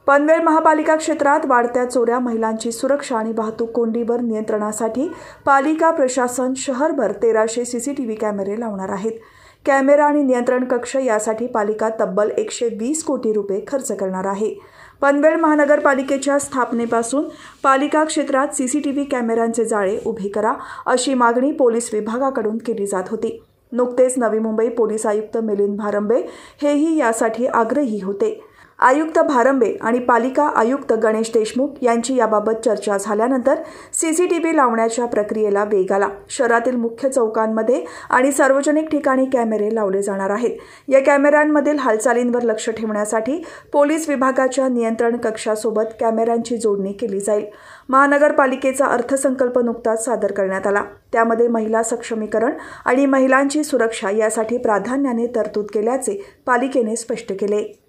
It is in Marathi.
पनवेल महापालिका क्षेत्रात वाढत्या चोऱ्या, महिलांची सुरक्षा आणि वाहतूक कोंडीवर नियंत्रणासाठी पालिका प्रशासन शहरभर 1300 सीसीटीव्ही कॅमेरे लावणार आहेत. कॅमेरा आणि नियंत्रण कक्ष यासाठी पालिका तब्बल 120 कोटी रुपये खर्च करणार आहे. पनवेल महानगरपालिकेच्या स्थापनेपासून पालिका क्षेत्रात सीसीटीव्ही कॅमेऱ्यांचे जाळे उभे करा अशी मागणी पोलीस विभागाकडून केली जात होती. नुकतेच नवी मुंबई पोलीस आयुक्त मिलिंद भारंबे हेही यासाठी आग्रही होते. आयुक्त भारंबे आणि पालिका आयुक्त गणेश देशमुख यांची याबाबत चर्चा झाल्यानंतर सीसीटीव्ही लावण्याच्या प्रक्रियेला वेग आला. शहरातील मुख्य चौकांमध्ये आणि सार्वजनिक ठिकाणी कॅमेरे लावले जाणार आहेत. या कॅमेऱ्यांमधील हालचालींवर लक्ष ठेवण्यासाठी पोलीस विभागाच्या नियंत्रण कक्षासोबत कॅमेऱ्यांची जोडणी केली जाईल. महानगरपालिकेचा अर्थसंकल्प नुकताच सादर करण्यात आला. त्यामध्ये महिला सक्षमीकरण आणि महिलांची सुरक्षा यासाठी प्राधान्याने तरतूद केल्याचे पालिकेने स्पष्ट केले.